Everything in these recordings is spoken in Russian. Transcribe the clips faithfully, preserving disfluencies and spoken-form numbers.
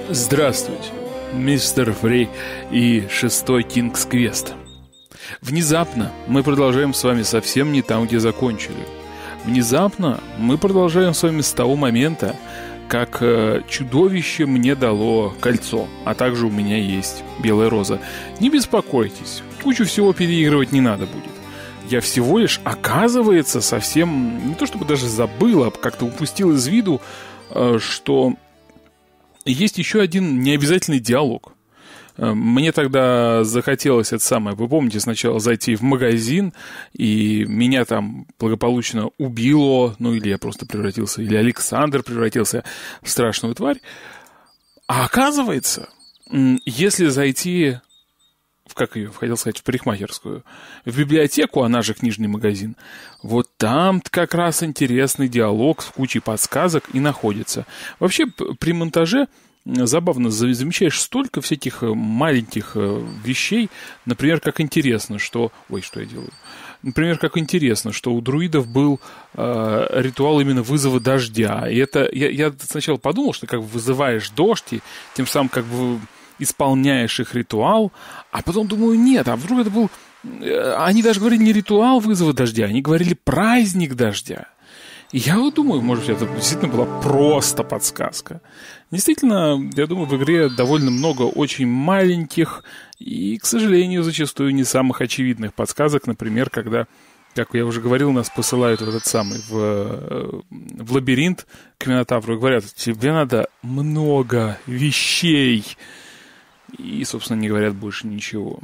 Здравствуйте, мистер Фрей и шестой Кингс Квест. Внезапно мы продолжаем с вами совсем не там, где закончили. Внезапно мы продолжаем с вами с того момента, как э, чудовище мне дало кольцо, а также у меня есть белая роза. Не беспокойтесь, кучу всего переигрывать не надо будет. Я всего лишь, оказывается, совсем, не то чтобы даже забыл, а как-то упустил из виду, э, что есть еще один необязательный диалог. Мне тогда захотелось это самое, вы помните, сначала зайти в магазин, и меня там благополучно убило, ну или я просто превратился, или Александр превратился в страшную тварь. А оказывается, если зайти в, как ее, хотел сказать, в парикмахерскую, в библиотеку, она же книжный магазин, вот там как раз интересный диалог с кучей подсказок и находится. Вообще, при монтаже забавно, замечаешь столько всяких маленьких вещей, например, как интересно, что... Ой, что я делаю? Например, как интересно, что у друидов был э, ритуал именно вызова дождя. И это... Я, я сначала подумал, что как бы вызываешь дождь, и тем самым как бы исполняешь их ритуал, а потом думаю, нет, а вдруг это был... Они даже говорили не ритуал вызова дождя, они говорили праздник дождя. И я вот думаю, может быть, это действительно была просто подсказка. Действительно, я думаю, в игре довольно много очень маленьких и, к сожалению, зачастую не самых очевидных подсказок. Например, когда, как я уже говорил, нас посылают в этот самый, в, в лабиринт к Минотавру и говорят, тебе надо много вещей. И, собственно, не говорят больше ничего.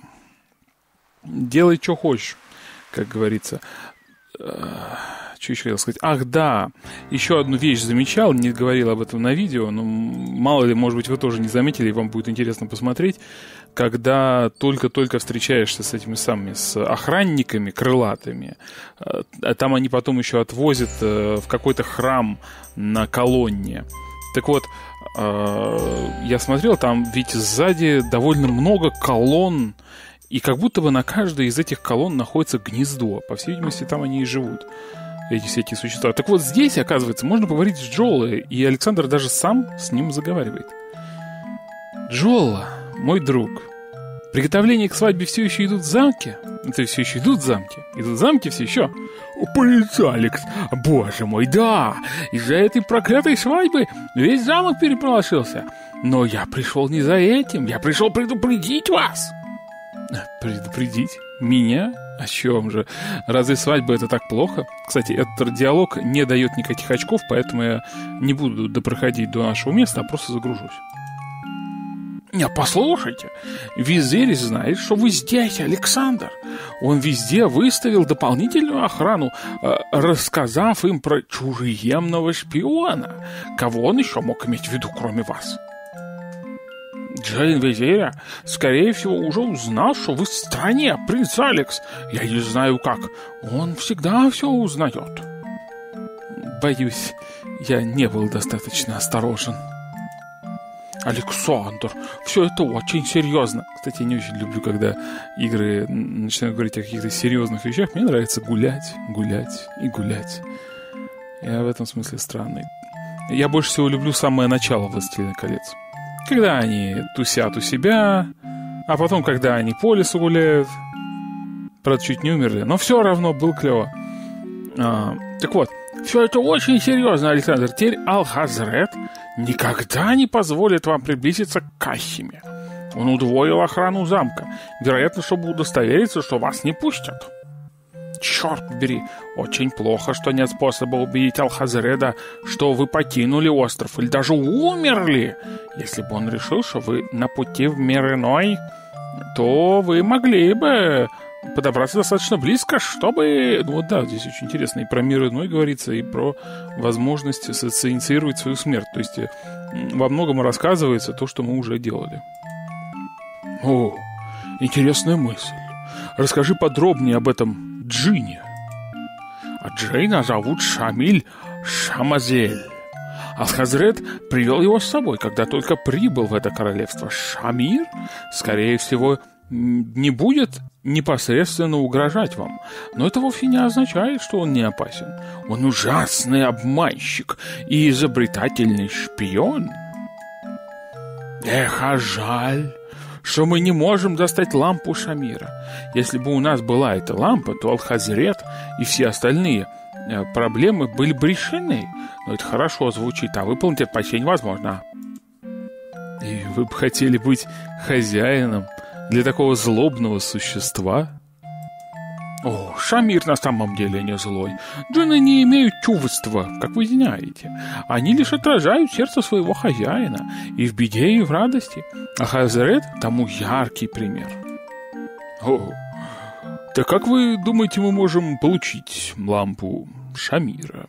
Делай, что хочешь, как говорится. Что еще хотел сказать? Ах, да, еще одну вещь замечал, не говорил об этом на видео, но мало ли, может быть, вы тоже не заметили, и вам будет интересно посмотреть, когда только-только встречаешься с этими самыми, с охранниками крылатыми, там они потом еще отвозят в какой-то храм на колонне. Так вот, я смотрел, там ведь сзади довольно много колонн, и как будто бы на каждой из этих колонн находится гнездо. По всей видимости, там они и живут, эти всякие существа. Так вот, здесь, оказывается, можно поговорить с Джолой, и Александр даже сам с ним заговаривает. Джола, мой друг, приготовления к свадьбе все еще идут в замке? Это все еще идут в замке? Идут в замке все еще? Упырится, Алекс, боже мой, да! Из-за этой проклятой свадьбы весь замок переполошился. Но я пришел не за этим, я пришел предупредить вас. Предупредить? Меня? О чем же? Разве свадьба это так плохо? Кстати, этот диалог не дает никаких очков, поэтому я не буду допроходить до нашего места, а просто загружусь. Не, послушайте, визирь знает, что вы здесь, Александр. Он везде выставил дополнительную охрану, э, рассказав им про чужеземного шпиона. Кого он еще мог иметь в виду, кроме вас? Джейн Визиря, скорее всего, уже узнал, что вы в стране, принц Алекс. Я не знаю как. Он всегда все узнает. Боюсь, я не был достаточно осторожен. Александр, все это очень серьезно. Кстати, я не очень люблю, когда игры начинают говорить о каких-то серьезных вещах. Мне нравится гулять, гулять и гулять. Я в этом смысле странный. Я больше всего люблю самое начало «Властелина колец». Когда они тусят у себя, а потом, когда они по лесу гуляют. Правда, чуть не умерли, но все равно было клево. А, так вот, все это очень серьезно, Александр. Теперь Алхазрет никогда не позволит вам приблизиться к Кассиме. Он удвоил охрану замка, вероятно, чтобы удостовериться, что вас не пустят. Черт побери, очень плохо, что нет способа убедить Алхазреда, что вы покинули остров или даже умерли. Если бы он решил, что вы на пути в мир иной, то вы могли бы подобраться достаточно близко, чтобы... Ну вот да, здесь очень интересно, и про мир иной говорится, и про возможность социинициировать свою смерть. То есть во многом рассказывается то, что мы уже делали. О, интересная мысль. Расскажи подробнее об этом Джине. А Джейна зовут Шамиль Шамазель. Алхазрет привел его с собой, когда только прибыл в это королевство. Шамир, скорее всего, не будет непосредственно угрожать вам. Но это вовсе не означает, что он не опасен. Он ужасный обманщик и изобретательный шпион. Эх, а жаль, что мы не можем достать лампу Шамира. Если бы у нас была эта лампа, то Аль-Хазрет и все остальные проблемы были бы решены. Но это хорошо звучит, а выполнить это почти невозможно. И вы бы хотели быть хозяином для такого злобного существа? О, Шамир на самом деле не злой. Джинны не имеют чувства, как вы знаете. Они лишь отражают сердце своего хозяина и в беде, и в радости. А Хазрет тому яркий пример. О, так как вы думаете, мы можем получить лампу Шамира?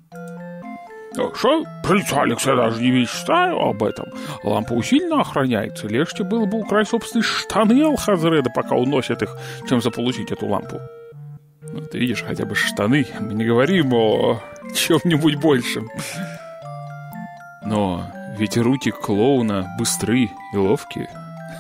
Что, принц Алекс, я даже не мечтаю об этом. Лампа усиленно охраняется. Легче было бы украсть собственные штаны Аль-Хазреда, пока он носит их, чем заполучить эту лампу. Ну, ты видишь, хотя бы штаны. Мы не говорим о чем-нибудь большем. Но ведь руки клоуна быстры и ловкие.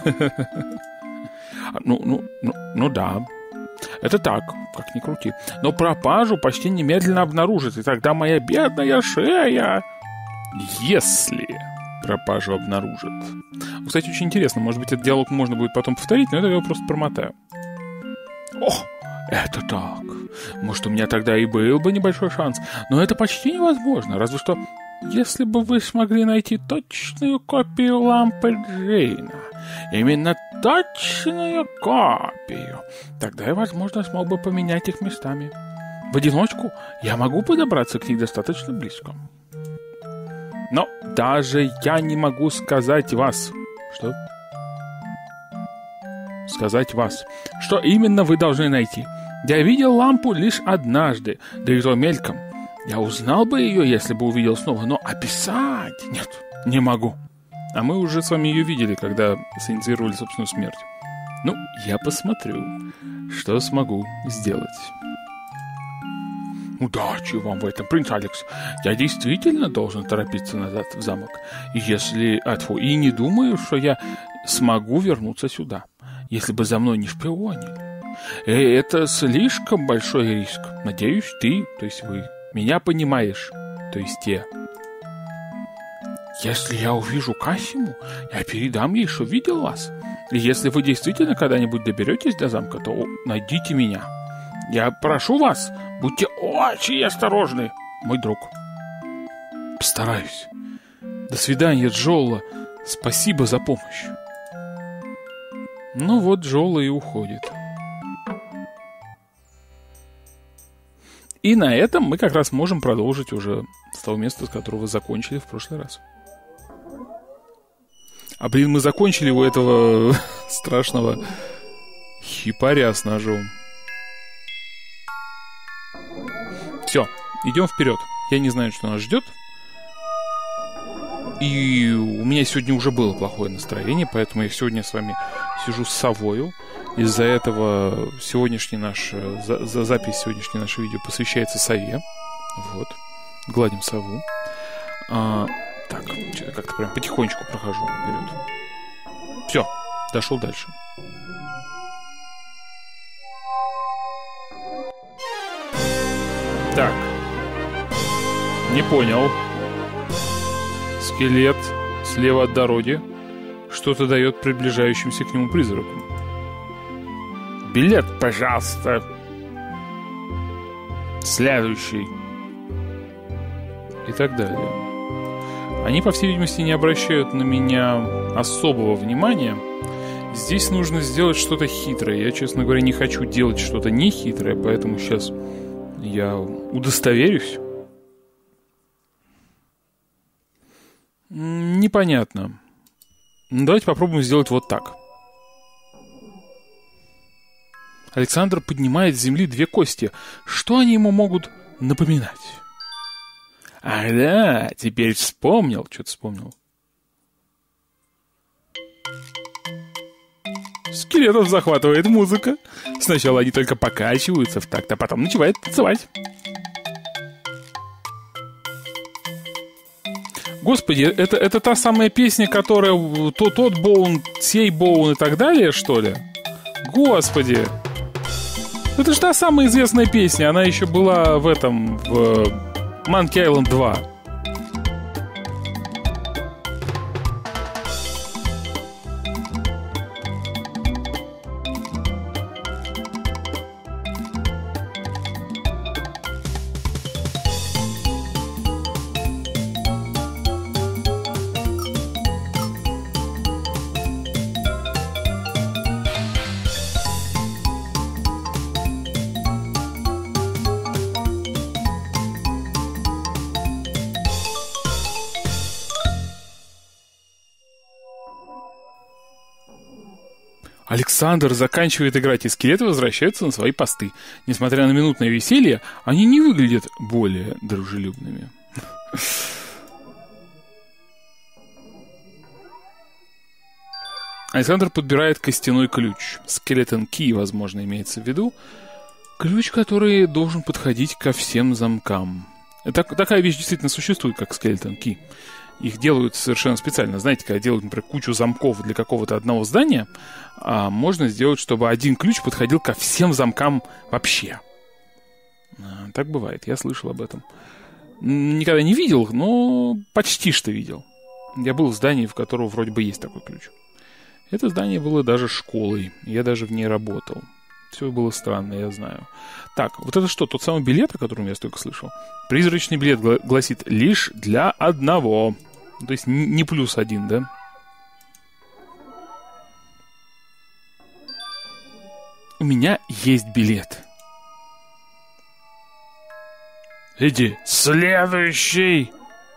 Ну, ну, ну, ну да. Это так, как ни крути. Но пропажу почти немедленно обнаружат, и тогда моя бедная шея... Если пропажу обнаружат. Кстати, очень интересно. Может быть, этот диалог можно будет потом повторить, но это я просто промотаю. О, это так. Может, у меня тогда и был бы небольшой шанс. Но это почти невозможно. Разве что, если бы вы смогли найти точную копию лампы Джейна. Именно точную копию. Тогда я, возможно, смог бы поменять их местами. В одиночку я могу подобраться к ней достаточно близко. Но даже я не могу сказать вас... Что? Сказать вас. Что именно вы должны найти? Я видел лампу лишь однажды, да и то мельком. Я узнал бы ее, если бы увидел снова, но описать... Нет, не могу. А мы уже с вами ее видели, когда синициировали собственную смерть. Ну, я посмотрю, что смогу сделать. Удачи вам в этом, принц Алекс. Я действительно должен торопиться назад в замок. И если... Атфу, и не думаю, что я смогу вернуться сюда, если бы за мной не шпионили. И это слишком большой риск. Надеюсь, ты, то есть вы, меня понимаешь, то есть те. Если я увижу Касиму, я передам ей, что видел вас. И если вы действительно когда-нибудь доберетесь до замка, то найдите меня. Я прошу вас, будьте очень осторожны, мой друг. Постараюсь. До свидания, Джола. Спасибо за помощь. Ну вот Джола и уходит. И на этом мы как раз можем продолжить уже с того места, с которого закончили в прошлый раз. А блин, мы закончили у этого страшного хипаря с ножом. Все, идем вперед. Я не знаю, что нас ждет. И у меня сегодня уже было плохое настроение, поэтому я сегодня с вами сижу с совою. Из-за этого сегодняшний наш, за, за запись сегодняшней нашего видео посвящается сове. Вот, гладим сову. А, так, что-то как-то прям потихонечку прохожу вперед. Все, дошел дальше. Так, не понял. Скелет слева от дороги что-то дает приближающимся к нему призракам. Билет, пожалуйста. Следующий. И так далее. Они, по всей видимости, не обращают на меня особого внимания. Здесь нужно сделать что-то хитрое. Я, честно говоря, не хочу делать что-то нехитрое, поэтому сейчас я удостоверюсь. Непонятно. Ну, давайте попробуем сделать вот так. Александр поднимает с земли две кости. Что они ему могут напоминать? Ах да, теперь вспомнил. Что-то вспомнил. Скелетов захватывает музыка. Сначала они только покачиваются в такт, а потом начинают танцевать. Господи, это, это та самая песня, которая то, тот Боун, сей Боун и так далее, что ли? Господи. Это же та самая известная песня. Она еще была в этом, в Monkey Island два. Александр заканчивает играть, и скелеты возвращаются на свои посты. Несмотря на минутное веселье, они не выглядят более дружелюбными. Александр подбирает костяной ключ. Skeleton Key, возможно, имеется в виду. Ключ, который должен подходить ко всем замкам. Так, такая вещь действительно существует, как Skeleton Key. Их делают совершенно специально. Знаете, когда делают, например, кучу замков для какого-то одного здания, а можно сделать, чтобы один ключ подходил ко всем замкам вообще. А, так бывает, я слышал об этом. Никогда не видел, но почти что видел. Я был в здании, в котором вроде бы есть такой ключ. Это здание было даже школой. Я даже в ней работал. Все было странно, я знаю. Так, вот это что, тот самый билет, о котором я столько слышал? Призрачный билет гла- гласит лишь для одного. То есть не плюс один, да? У меня есть билет. Иди, следующий!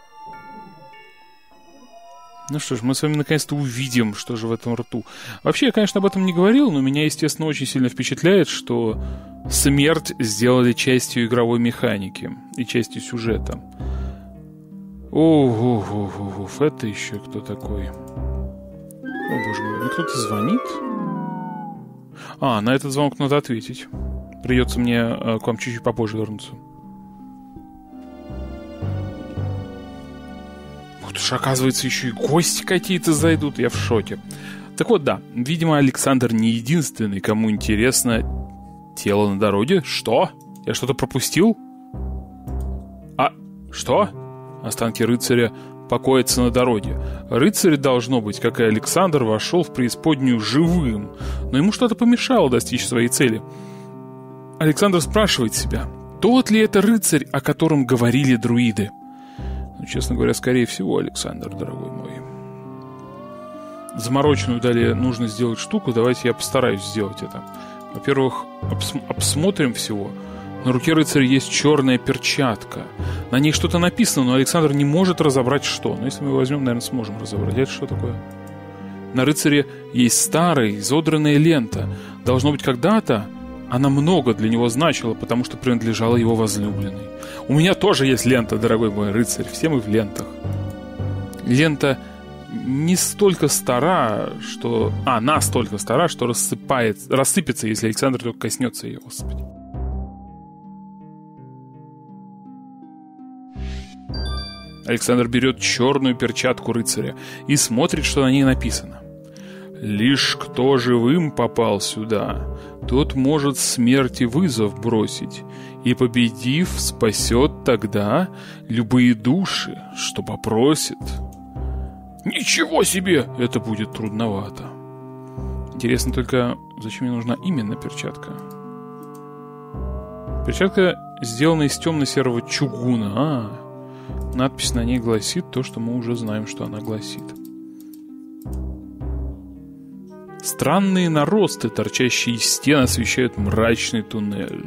Ну что ж, мы с вами наконец-то увидим, что же в этом рту. Вообще, я, конечно, об этом не говорил, но меня, естественно, очень сильно впечатляет, что смерть сделали частью игровой механики и частью сюжета. Ох, это еще кто такой? О, боже мой, мне кто-то звонит? А, на этот звонок надо ответить. Придется мне э, к вам чуть-чуть попозже вернуться. Ух ты ж, оказывается, еще и гости какие-то зайдут. Я в шоке. Так вот, да, видимо, Александр не единственный, кому интересно тело на дороге. Что? Я что-то пропустил? А, что? Останки рыцаря покоятся на дороге. Рыцарь, должно быть, как и Александр, вошел в преисподнюю живым, но ему что-то помешало достичь своей цели. Александр спрашивает себя, тот ли это рыцарь, о котором говорили друиды? Ну, честно говоря, скорее всего, Александр, дорогой мой. Замороченную далее нужно сделать штуку, давайте я постараюсь сделать это. Во-первых, обс- обсмотрим всего. На руке рыцаря есть черная перчатка. На ней что-то написано, но Александр не может разобрать, что. Но если мы его возьмем, наверное, сможем разобрать. Это что такое? На рыцаре есть старая, изодранная лента. Должно быть, когда-то она много для него значила, потому что принадлежала его возлюбленной. У меня тоже есть лента, дорогой мой рыцарь. Все мы в лентах. Лента не столько стара, что... А, настолько стара, что рассыпает... рассыпется, если Александр только коснется ее. Господи. Александр берет черную перчатку рыцаря и смотрит, что на ней написано. «Лишь кто живым попал сюда, тот может смерти вызов бросить, и, победив, спасет тогда любые души, что попросит». Ничего себе! Это будет трудновато. Интересно только, зачем мне нужна именно перчатка? Перчатка сделана из темно-серого чугуна. А, надпись на ней гласит то, что мы уже знаем, что она гласит. Странные наросты, торчащие из стен, освещают мрачный туннель.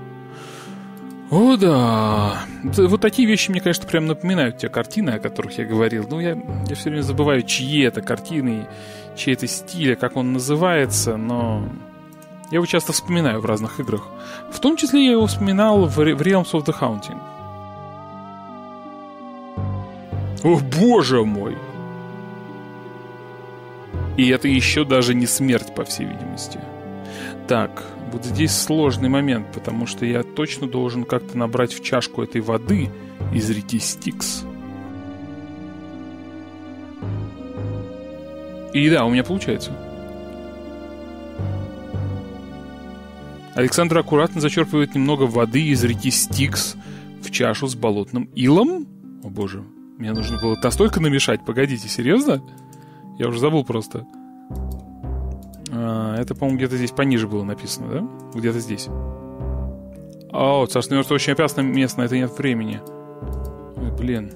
О, да. Вот такие вещи мне, конечно, прям напоминают те картины, о которых я говорил. Ну, я, я все время забываю, чьи это картины, чей это стиль, как он называется, но я его часто вспоминаю в разных играх. В том числе я его вспоминал в, в Realms of the Haunting. О, боже мой! И это еще даже не смерть, по всей видимости. Так, вот здесь сложный момент, потому что я точно должен как-то набрать в чашку этой воды из реки Стикс. И да, у меня получается. Александр аккуратно зачерпывает немного воды из реки Стикс в чашу с болотным илом. О боже, мне нужно было настолько намешать. Погодите, серьезно? Я уже забыл просто. А, это, по-моему, где-то здесь пониже было написано, да? Где-то здесь. О, царство мертвых очень опасное место, на это нет времени. Ой, блин.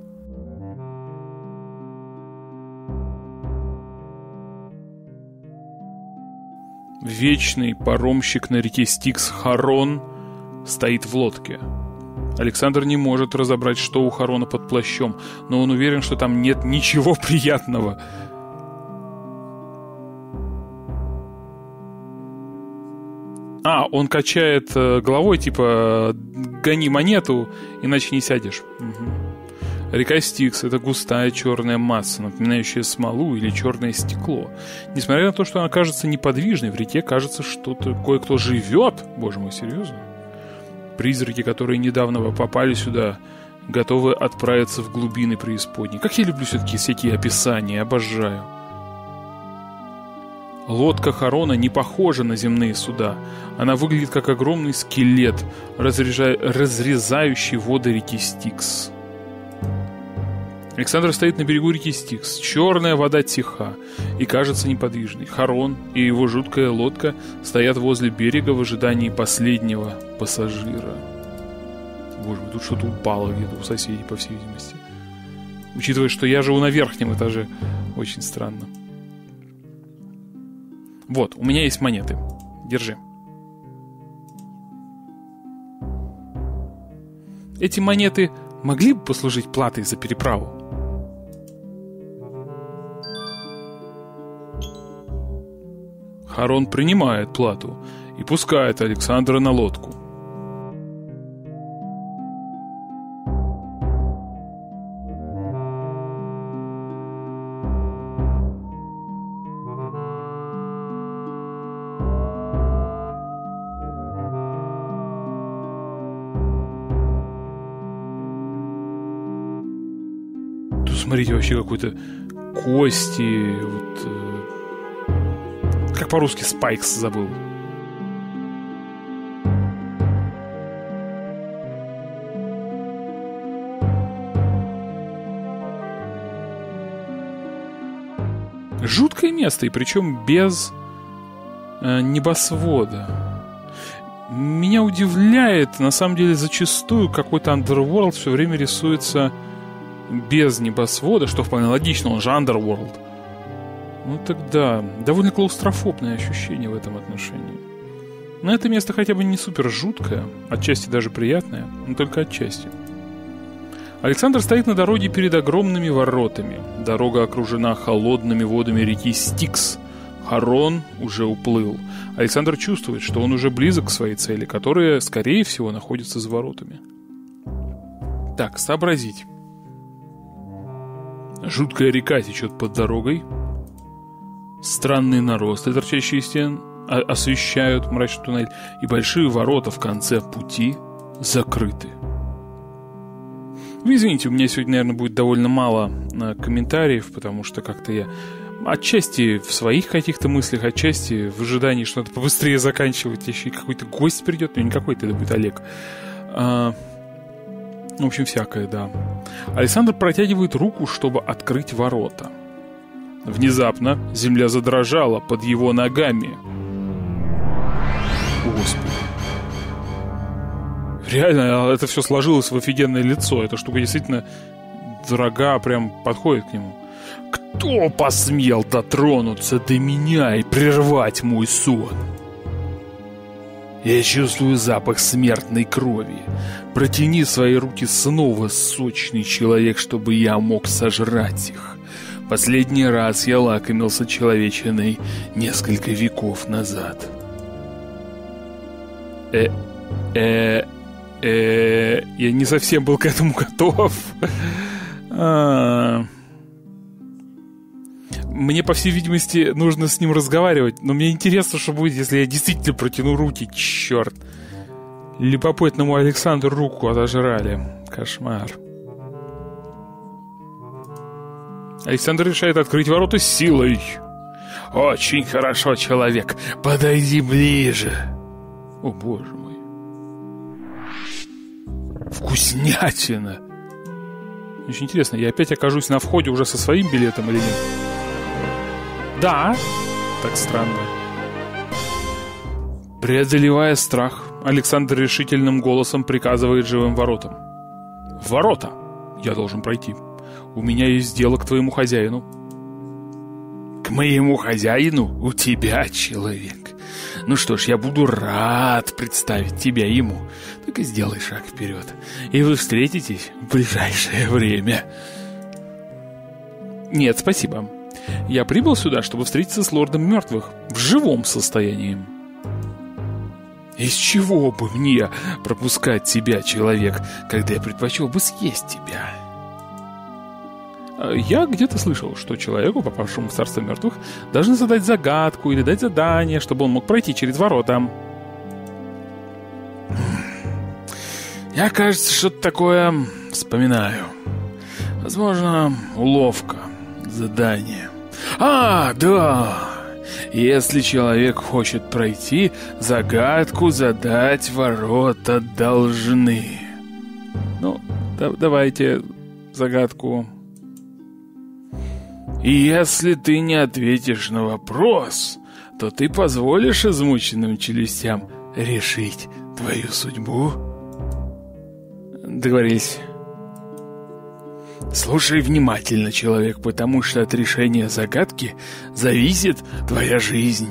Вечный паромщик на реке Стикс Харон стоит в лодке. Александр не может разобрать, что у Харона под плащом, но он уверен, что там нет ничего приятного. А, он качает э, головой, типа, гони монету, иначе не сядешь. Угу. Река Стикс — это густая черная масса, напоминающая смолу или черное стекло. Несмотря на то, что она кажется неподвижной, в реке кажется, что кое-кто живет. Боже мой, серьезно? Призраки, которые недавно попали сюда, готовы отправиться в глубины преисподней. Как я люблю все-таки всякие описания, обожаю. Лодка Харона не похожа на земные суда. Она выглядит как огромный скелет, разрежа... разрезающий воды реки Стикс. Александр стоит на берегу реки Стикс. Черная вода тиха и кажется неподвижной. Харон и его жуткая лодка стоят возле берега в ожидании последнего пассажира. Боже мой, тут что-то упало где-то у соседей, по всей видимости. Учитывая, что я живу на верхнем этаже, очень странно. Вот, у меня есть монеты. Держи. Эти монеты могли бы послужить платой за переправу? Харон принимает плату и пускает Александра на лодку. Тут, смотрите, вообще какой-то кости, вот... Э... Как по-русски Спайкс забыл. Жуткое место, и причем без э, небосвода. Меня удивляет, на самом деле, зачастую какой-то Underworld все время рисуется без небосвода, что вполне логично, он же Underworld. Ну тогда довольно клаустрофобное ощущение в этом отношении. Но это место хотя бы не супер жуткое, отчасти даже приятное, но только отчасти. Александр стоит на дороге перед огромными воротами. Дорога окружена холодными водами реки Стикс. Харон уже уплыл. Александр чувствует, что он уже близок к своей цели, которая, скорее всего, находится за воротами. Так, сообразить. Жуткая река течет под дорогой. Странные наросты, торчащие из стен, освещают мрачный туннель, и большие ворота в конце пути закрыты. Вы извините, у меня сегодня, наверное, будет довольно мало комментариев, потому что как-то я отчасти в своих каких-то мыслях, отчасти в ожидании, что надо побыстрее заканчивать, еще и какой-то гость придет, ну не какой-то, это будет Олег. А, в общем, всякое, да. Александр протягивает руку, чтобы открыть ворота. Внезапно земля задрожала под его ногами. Господи. Реально, это все сложилось в офигенное лицо. Эта штука действительно дорога, прям подходит к нему. Кто посмел дотронуться до меня и прервать мой сон? Я чувствую запах смертной крови. Протяни свои руки снова, сочный человек, чтобы я мог сожрать их. Последний раз я лакомился человечиной несколько веков назад. Э, э, э, я не совсем был к этому готов. А, мне, по всей видимости, нужно с ним разговаривать. Но мне интересно, что будет, если я действительно протяну руки. Черт. Любопытному Александру руку отожрали. Кошмар. Александр решает открыть ворота силой. «Очень хорошо, человек. Подойди ближе». О, боже мой. Вкуснятина. Очень интересно, я опять окажусь на входе уже со своим билетом или нет? Да. Так странно. Преодолевая страх, Александр решительным голосом приказывает живым воротам. «Ворота! Я должен пройти. У меня есть дело к твоему хозяину». «К моему хозяину? У тебя, человек? Ну что ж, я буду рад представить тебя ему. Так и сделай шаг вперед, и вы встретитесь в ближайшее время». «Нет, спасибо. Я прибыл сюда, чтобы встретиться с лордом мертвых в живом состоянии». Из чего бы мне пропускать тебя, человек, когда я предпочел бы съесть тебя? Я где-то слышал, что человеку, попавшему в царство мертвых, должны задать загадку или дать задание, чтобы он мог пройти через ворота. Я, кажется, что-то такое вспоминаю. Возможно, уловка, задание. А, да! Если человек хочет пройти, загадку задать ворота должны. Ну, да, давайте загадку. И если ты не ответишь на вопрос, то ты позволишь измученным челюстям решить твою судьбу? Договорились. Слушай внимательно, человек, потому что от решения загадки зависит твоя жизнь.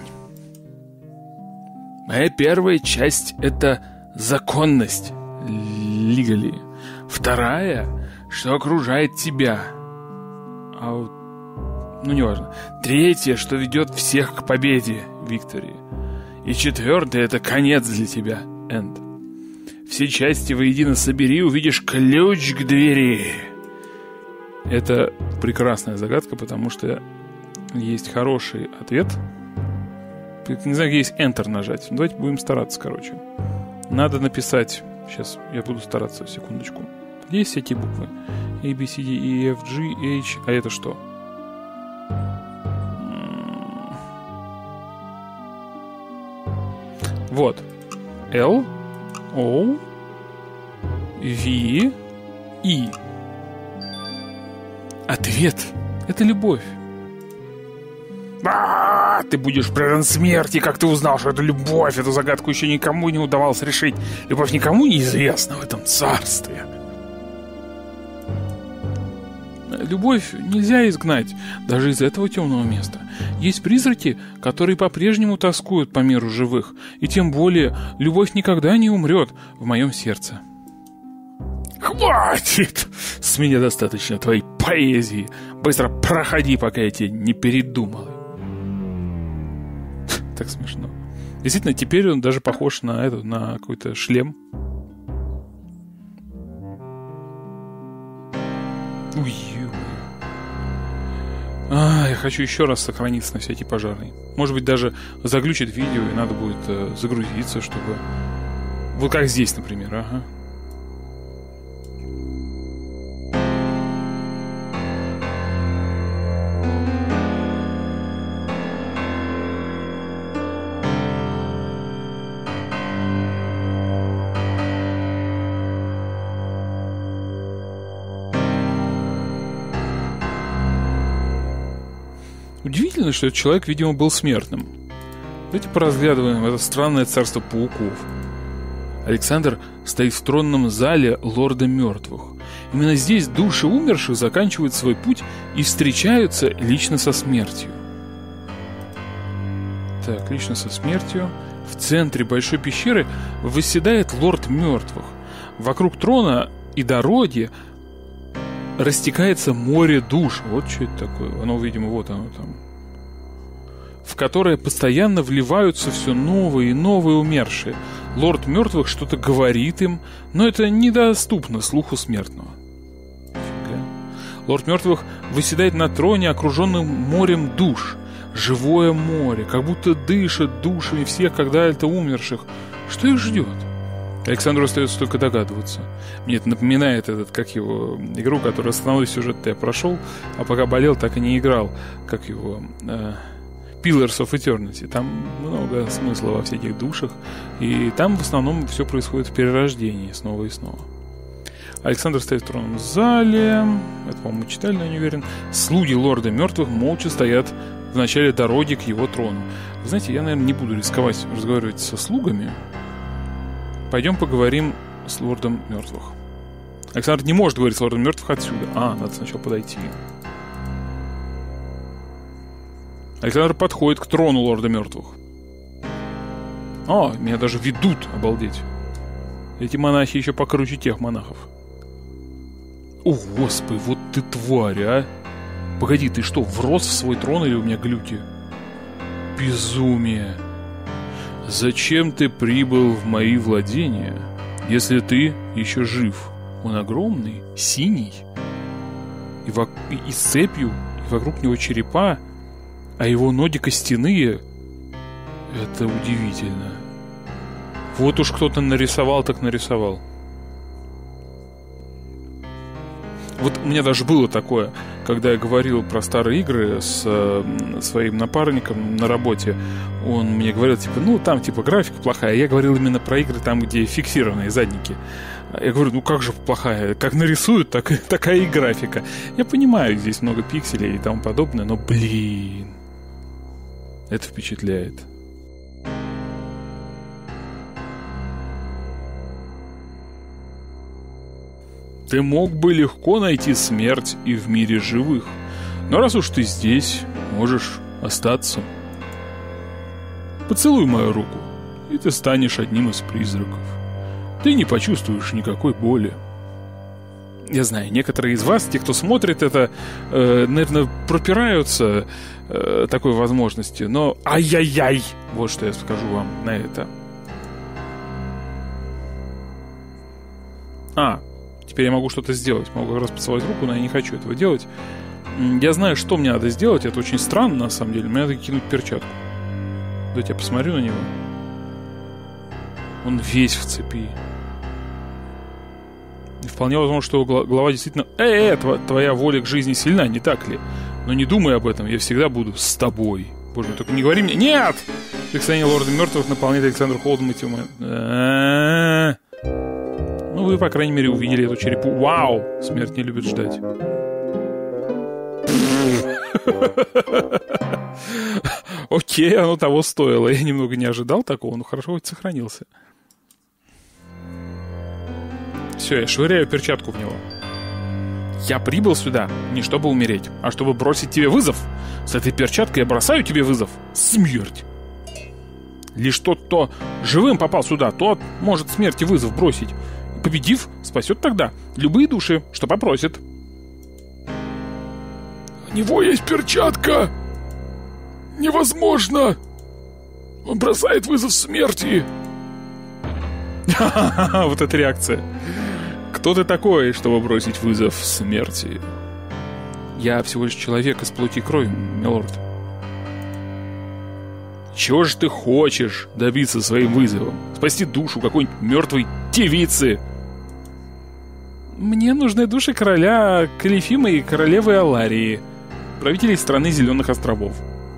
Моя первая часть — это законность, legally. Вторая, что окружает тебя. А вот, ну, неважно. Третье, что ведет всех к победе, victory. И четвертое — это конец для тебя, end. Все части воедино собери, увидишь ключ к двери. Это прекрасная загадка, потому что есть хороший ответ. Не знаю, где есть Enter нажать. Давайте будем стараться, короче. Надо написать. Сейчас я буду стараться, секундочку. Где есть всякие буквы? A, B, C, D, E, F, G, H. А это что? Вот. L, O, V, E. Ответ — это любовь. А, ты будешь предан смерти, как ты узнал, что это любовь? Эту загадку еще никому не удавалось решить. Любовь никому не известна в этом царстве. Любовь нельзя изгнать даже из этого темного места. Есть призраки, которые по-прежнему тоскуют по миру живых. И тем более, любовь никогда не умрет в моем сердце. Хватит! С меня достаточно твоей поэзии. Быстро проходи, пока я тебе не передумал. Так смешно. Действительно, теперь он даже похож на эту, на какой-то шлем. Ой, а, я хочу еще раз сохраниться на всякий пожарный. Может быть, даже заглючит видео, и надо будет э, загрузиться, чтобы... Вот как здесь, например, ага. Удивительно, что этот человек, видимо, был смертным. Давайте поразглядываем это странное царство пауков. Александр стоит в тронном зале лорда мертвых. Именно здесь души умерших заканчивают свой путь и встречаются лично со смертью. Так, лично со смертью. В центре большой пещеры восседает лорд мертвых. Вокруг трона и дороги растекается море душ. Вот что это такое. Оно, видимо, вот оно там. В которое постоянно вливаются все новые и новые умершие. Лорд мертвых что-то говорит им, но это недоступно слуху смертного. Фига. Лорд мертвых восседает на троне, окруженном морем душ. Живое море, как будто дышит душами всех когда-то умерших. Что их ждет? Александру остается только догадываться. Мне это напоминает этот, как его, игру, которую основной сюжет я прошел, а пока болел, так и не играл. Как его... Э, Pillars of Eternity. Там много смысла во всяких душах. И там в основном все происходит в перерождении снова и снова. Александр стоит в тронном зале. Это, по-моему, мы читали, но не уверен. Слуги лорда мертвых молча стоят в начале дороги к его трону. Вы знаете, я, наверное, не буду рисковать разговаривать со слугами. Пойдем поговорим с лордом мертвых. Александр не может говорить с лордом мертвых отсюда. А, надо сначала подойти. Александр подходит к трону лорда мертвых. А, меня даже ведут, обалдеть. Эти монахи еще покруче тех монахов. О, господи, вот ты тварь, а! Погоди, ты что, врос в свой трон или у меня глюки? Безумие! «Зачем ты прибыл в мои владения, если ты еще жив? Он огромный, синий, и, вок... и с цепью, и вокруг него черепа, а его ноги костяные. Это удивительно. Вот уж кто-то нарисовал, так нарисовал». Вот у меня даже было такое, когда я говорил про старые игры с э, своим напарником на работе. Он мне говорил, типа, ну, там, типа, графика плохая. Я говорил именно про игры там, где фиксированные задники. Я говорю, ну, как же плохая? Как нарисуют, так, такая и графика. Я понимаю, здесь много пикселей и тому подобное, но, блин, это впечатляет. Ты мог бы легко найти смерть и в мире живых, но раз уж ты здесь, можешь остаться. Поцелуй мою руку, и ты станешь одним из призраков. Ты не почувствуешь никакой боли. Я знаю, некоторые из вас, те, кто смотрит это, э, наверное, пропираются э, такой возможностью, но ай-яй-яй, вот что я скажу вам на это. А, теперь я могу что-то сделать. Могу как раз поцеловать руку, но я не хочу этого делать. Я знаю, что мне надо сделать. Это очень странно, на самом деле. Мне надо кинуть перчатку. Давайте я посмотрю на него. Он весь в цепи. И вполне возможно, что его голова действительно... Эй, эй, твоя воля к жизни сильна, не так ли? Но не думай об этом, я всегда буду с тобой. Боже мой, только не говори мне... Нет! Предсказание лорда мертвых наполняет Александр Холден этим... Ну, вы, по крайней мере, увидели эту черепу. Вау! Смерть не любит ждать. Окей, оно того стоило. Я немного не ожидал такого, но хорошо хоть сохранился. Все, я швыряю перчатку в него. Я прибыл сюда не чтобы умереть, а чтобы бросить тебе вызов. С этой перчаткой я бросаю тебе вызов. Смерть. Лишь тот, кто живым попал сюда, тот может смерти вызов бросить. Победив, спасет тогда любые души, что попросит. У него есть перчатка. Невозможно. Он бросает вызов смерти. Вот эта реакция. Кто ты такой, чтобы бросить вызов смерти? Я всего лишь человек из плоти и крови, милорд. Чего же ты хочешь добиться своим вызовом? Спасти душу какой-нибудь мертвой девицы? Мне нужны души короля Калифима и королевы Аларии, правителей страны Зеленых островов.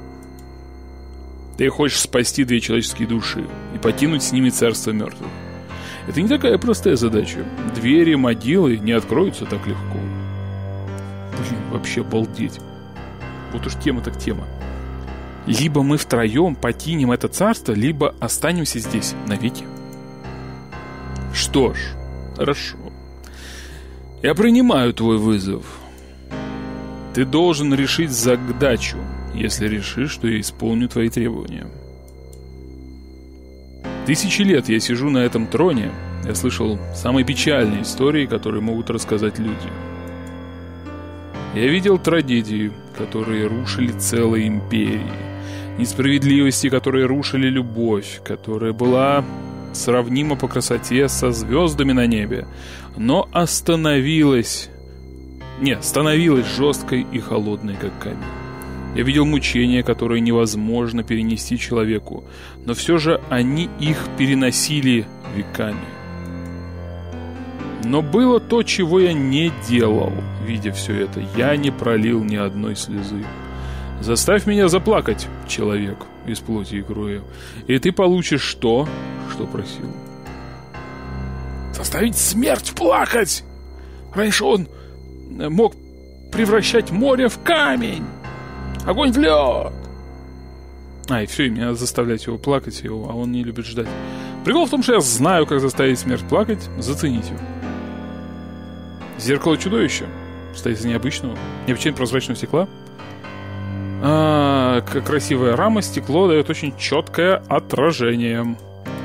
Ты хочешь спасти две человеческие души и покинуть с ними царство мертвых. Это не такая простая задача. Двери могилы не откроются так легко. Блин, вообще обалдеть. Вот уж тема так тема. Либо мы втроем покинем это царство, либо останемся здесь навеки. Что ж, хорошо. Я принимаю твой вызов. Ты должен решить задачу, если решишь, что я исполню твои требования. Тысячи лет я сижу на этом троне. Я слышал самые печальные истории, которые могут рассказать люди. Я видел трагедии, которые рушили целые империи. Несправедливости, которые рушили любовь, которая была сравнима по красоте со звездами на небе, но остановилась... Не, становилась жесткой и холодной, как камень. Я видел мучения, которые невозможно перенести человеку, но все же они их переносили веками. Но было то, чего я не делал, видя все это. Я не пролил ни одной слезы. Заставь меня заплакать, человек из плоти и крови, и ты получишь то, что просил. Заставить смерть плакать! Раньше он мог превращать море в камень, огонь в лед. А, и все, и меня заставлять его плакать, его, а он не любит ждать. Прикол в том, что я знаю, как заставить смерть плакать. Зацените. Зеркало чудовища стоит из необычного, необычайно прозрачного стекла. А, красивая рама, стекло дает очень четкое отражение.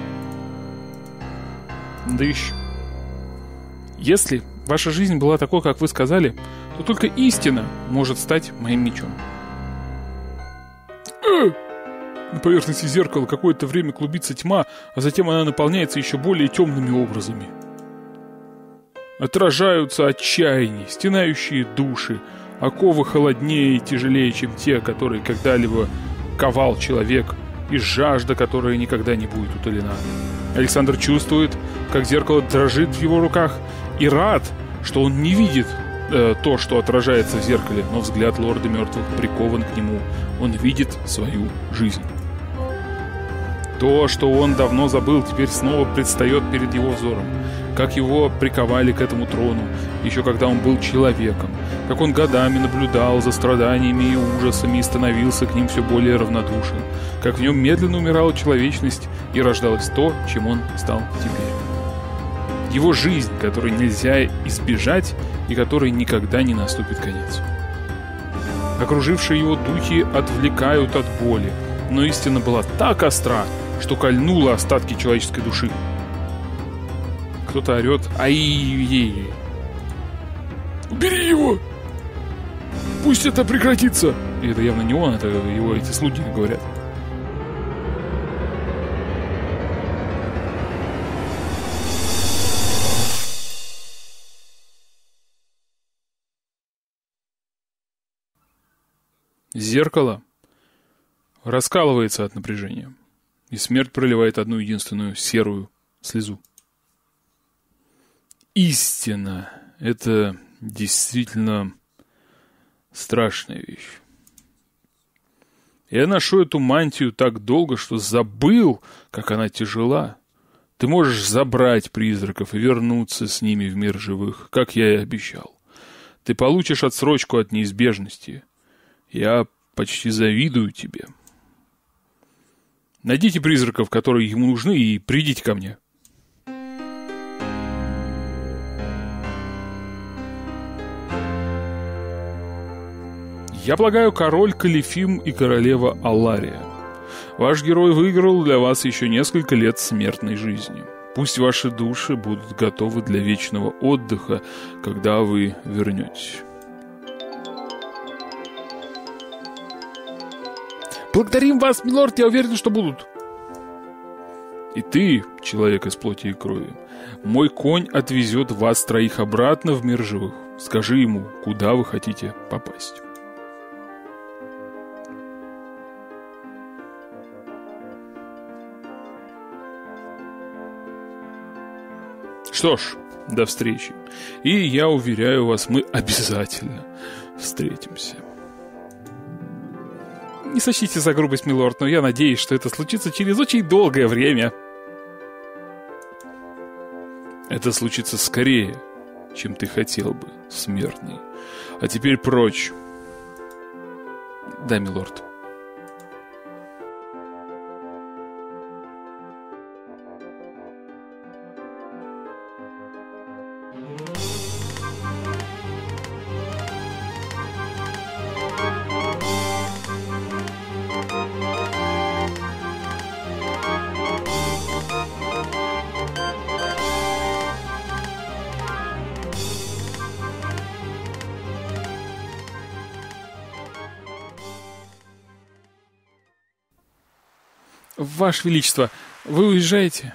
Да еще. Если ваша жизнь была такой, как вы сказали, то только истина может стать моим мечом. На поверхности зеркала какое-то время клубится тьма, а затем она наполняется еще более темными образами. Отражаются отчаяние, стенающие души, оковы холоднее и тяжелее, чем те, которые когда-либо ковал человек, и жажда, которая никогда не будет утолена. Александр чувствует, как зеркало дрожит в его руках, и рад, что он не видит э, то, что отражается в зеркале, но взгляд лорда мертвых прикован к нему. Он видит свою жизнь. То, что он давно забыл, теперь снова предстает перед его взором. Как его приковали к этому трону, еще когда он был человеком. Как он годами наблюдал за страданиями и ужасами и становился к ним все более равнодушен. Как в нем медленно умирала человечность и рождалось то, чем он стал теперь. Его жизнь, которой нельзя избежать и которой никогда не наступит конец. Окружившие его духи отвлекают от боли, но истина была так остра, что кольнула остатки человеческой души. Кто-то орет: «Ай-ей-ей!» «Убери его! Пусть это прекратится!» И это явно не он, это его эти слуги говорят. Зеркало раскалывается от напряжения, и смерть проливает одну единственную серую слезу. Истина — это действительно страшная вещь. Я ношу эту мантию так долго, что забыл, как она тяжела. Ты можешь забрать призраков и вернуться с ними в мир живых, как я и обещал. Ты получишь отсрочку от неизбежности. Я почти завидую тебе. Найдите призраков, которые ему нужны, и придите ко мне. Я полагаю, король Калифим и королева Алария. Ваш герой выиграл для вас еще несколько лет смертной жизни. Пусть ваши души будут готовы для вечного отдыха, когда вы вернетесь. Благодарим вас, милорд, я уверен, что будут. И ты, человек из плоти и крови, мой конь отвезет вас троих обратно в мир живых. Скажи ему, куда вы хотите попасть. Что ж, до встречи. И я уверяю вас, мы обязательно встретимся. Не сочтите за грубость, милорд, но я надеюсь, что это случится через очень долгое время. Это случится скорее, чем ты хотел бы, смертный. А теперь прочь. Да, милорд. Ваше Величество, вы уезжаете?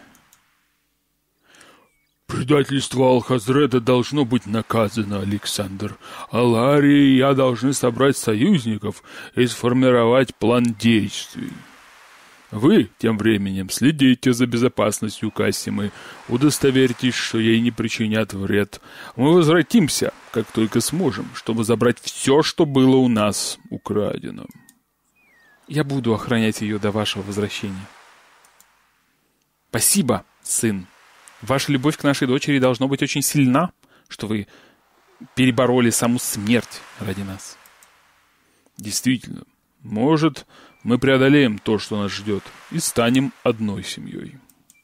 Предательство Алхазреда должно быть наказано, Александр. Алария и я должны собрать союзников и сформировать план действий. Вы, тем временем, следите за безопасностью Кассимы, удостоверьтесь, что ей не причинят вред. Мы возвратимся, как только сможем, чтобы забрать все, что было у нас украдено. Я буду охранять ее до вашего возвращения. Спасибо, сын. Ваша любовь к нашей дочери должна быть очень сильна, что вы перебороли саму смерть ради нас. Действительно, может, мы преодолеем то, что нас ждет, и станем одной семьей.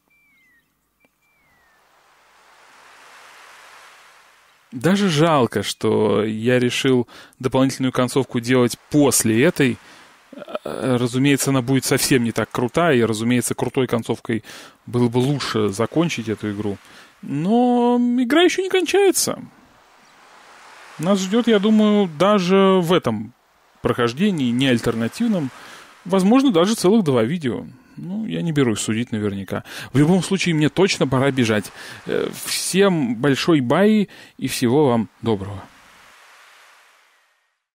Даже жалко, что я решил дополнительную концовку делать после этой. Разумеется, она будет совсем не так крутая, и, разумеется, крутой концовкой было бы лучше закончить эту игру. Но игра еще не кончается. Нас ждет, я думаю, даже в этом прохождении, не альтернативном, Возможно, даже целых два видео. Ну, я не берусь судить наверняка. В любом случае, мне точно пора бежать. Всем большой бай и всего вам доброго.